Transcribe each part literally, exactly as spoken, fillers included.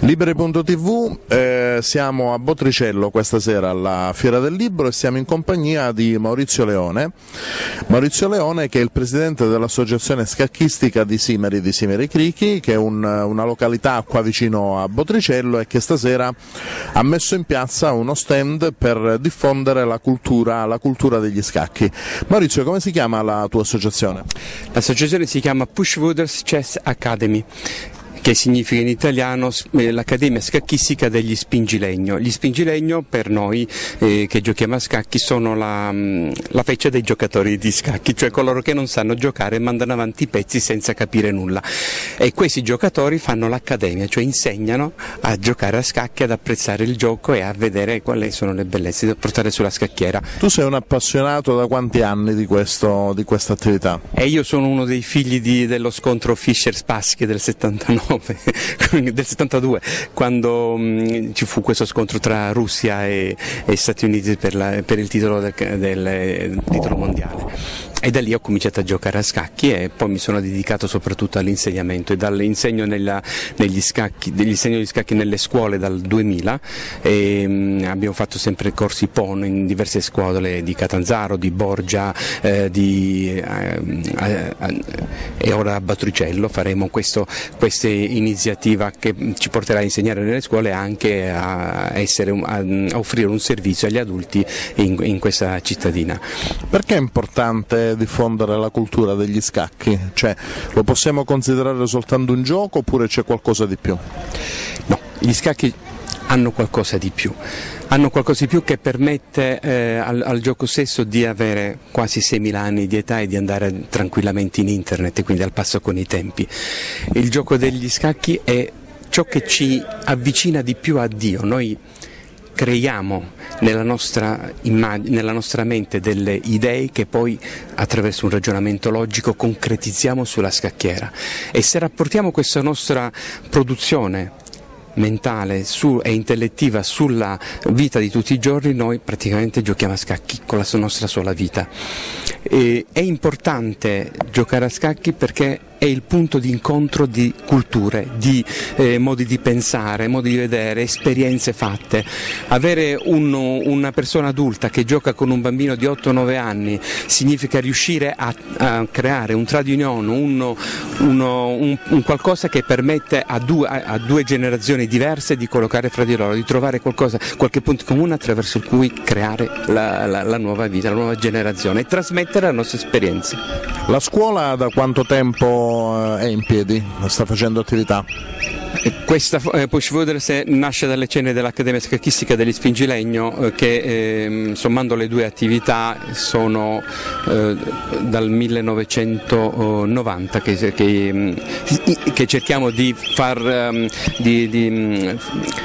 Liberi punto tivù, eh, siamo a Botricello questa sera alla Fiera del Libro e siamo in compagnia di Maurizio Leone. Maurizio Leone che è il presidente dell'associazione scacchistica di Simeri, di Simeri Crichi, che è un, una località qua vicino a Botricello e che stasera ha messo in piazza uno stand per diffondere la cultura, la cultura degli scacchi. Maurizio, come si chiama la tua associazione? L'associazione si chiama Pushwooders Chess Academy, che significa in italiano l'Accademia Scacchistica degli Spingilegno. Gli Spingilegno per noi eh, che giochiamo a scacchi sono la, la feccia dei giocatori di scacchi, cioè coloro che non sanno giocare e mandano avanti i pezzi senza capire nulla. E questi giocatori fanno l'accademia, cioè insegnano a giocare a scacchi, ad apprezzare il gioco e a vedere quali sono le bellezze da portare sulla scacchiera. Tu sei un appassionato da quanti anni di, questo, di questa attività? E io sono uno dei figli di, dello scontro Fischer-Spassky del settantanove. del settantadue, quando mh, ci fu questo scontro tra Russia e, e Stati Uniti per, la, per il titolo, del, del titolo mondiale. E da lì ho cominciato a giocare a scacchi e poi mi sono dedicato soprattutto all'insegnamento e dall'insegno nella, negli scacchi, degli insegno di scacchi nelle scuole dal duemila e mh, abbiamo fatto sempre corsi P O N in diverse scuole di Catanzaro, di Borgia, eh, di, eh, eh, e ora a Botricello faremo questo, questa iniziativa che ci porterà a insegnare nelle scuole e anche a, essere, a offrire un servizio agli adulti in, in questa cittadina. Perché è importante diffondere la cultura degli scacchi? Cioè, lo possiamo considerare soltanto un gioco oppure c'è qualcosa di più? No, gli scacchi hanno qualcosa di più, hanno qualcosa di più che permette eh, al, al gioco stesso di avere quasi seimila anni di età e di andare tranquillamente in internet e quindi al passo con i tempi. Il gioco degli scacchi è ciò che ci avvicina di più a Dio. Noi creiamo nella nostra, nella nostra mente delle idee che poi attraverso un ragionamento logico concretizziamo sulla scacchiera e se rapportiamo questa nostra produzione mentale su, e intellettiva sulla vita di tutti i giorni, noi praticamente giochiamo a scacchi con la nostra sola vita. E è importante giocare a scacchi perché è il punto di incontro di culture, di eh, modi di pensare, modi di vedere, esperienze fatte. Avere un, una persona adulta che gioca con un bambino di otto nove anni significa riuscire a, a creare un trade union, un, uno, un, un qualcosa che permette a due, a, a due generazioni diverse di collocare fra di loro, di trovare qualcosa, qualche punto comune attraverso cui creare la, la, la nuova vita, la nuova generazione e trasmettere la nostra esperienza. La scuola da quanto tempo è in piedi? Sta facendo attività? Questa eh, Pushwooders nasce dalle ceneri dell'Accademia Scacchistica degli Spingilegno eh, che eh, sommando le due attività sono eh, dal millenovecentonovanta che, che, che cerchiamo di far di, di,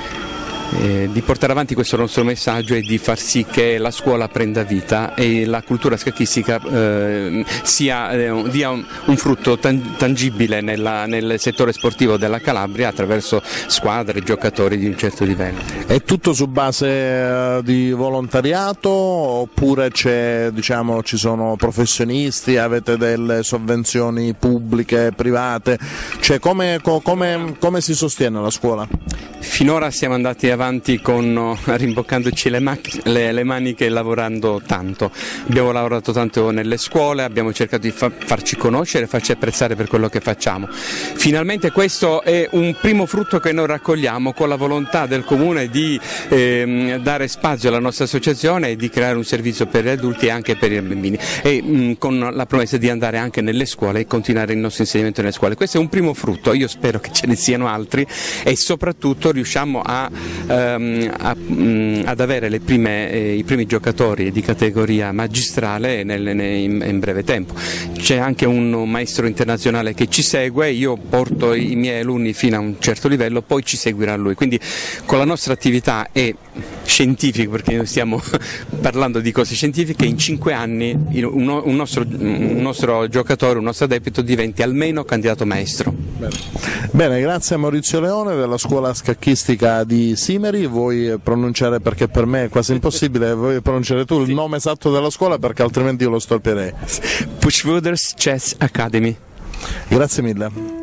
Eh, di portare avanti questo nostro messaggio e di far sì che la scuola prenda vita e la cultura scacchistica eh, sia, eh, dia un, un frutto tan tangibile nella, nel settore sportivo della Calabria attraverso squadre e giocatori di un certo livello. È tutto su base eh, di volontariato oppure c'è, diciamo, ci sono professionisti, avete delle sovvenzioni pubbliche, private? Cioè, come, co come, come si sostiene la scuola? Finora siamo andati avanti con, rimboccandoci le, le, le maniche e lavorando tanto. Abbiamo lavorato tanto nelle scuole, abbiamo cercato di fa farci conoscere e farci apprezzare per quello che facciamo. Finalmente questo è un primo frutto che noi raccogliamo con la volontà del Comune di eh, dare spazio alla nostra associazione e di creare un servizio per gli adulti e anche per i bambini e mh, con la promessa di andare anche nelle scuole e continuare il nostro insegnamento nelle scuole. Questo è un primo frutto, io spero che ce ne siano altri e soprattutto riusciamo a, um, a, um, ad avere le prime, eh, i primi giocatori di categoria magistrale nel, nel, in, in breve tempo. C'è anche un maestro internazionale che ci segue, io porto i miei alunni fino a un certo livello, poi ci seguirà lui, quindi con la nostra attività è scientifica, perché noi stiamo parlando di cose scientifiche, in cinque anni un, un, nostro, un nostro giocatore, un nostro adepto diventi almeno candidato maestro. Bene. Bene, grazie a Maurizio Leone della scuola scacchistica di Simeri. Vuoi pronunciare, perché per me è quasi impossibile, vuoi pronunciare tu il nome esatto della scuola perché altrimenti io lo storpierei? Pushwooders Chess Academy. Grazie mille.